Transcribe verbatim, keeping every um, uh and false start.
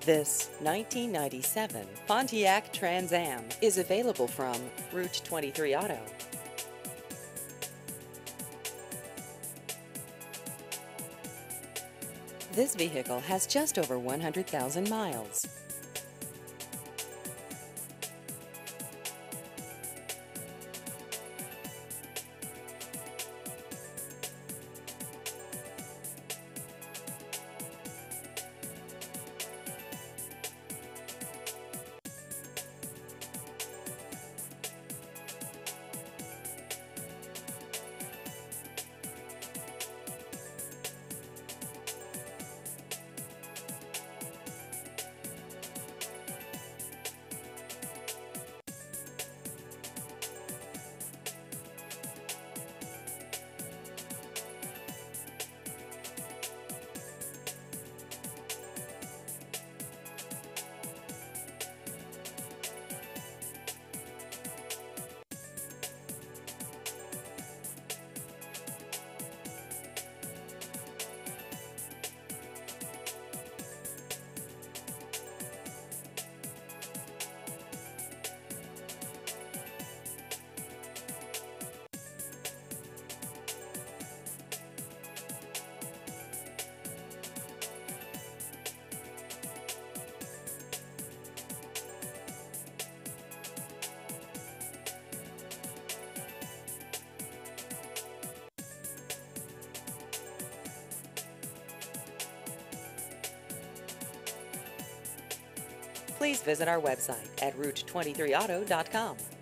This nineteen ninety-seven Pontiac Trans Am is available from Route twenty-three Auto. This vehicle has just over one hundred thousand miles. Please visit our website at route twenty-three auto dot com.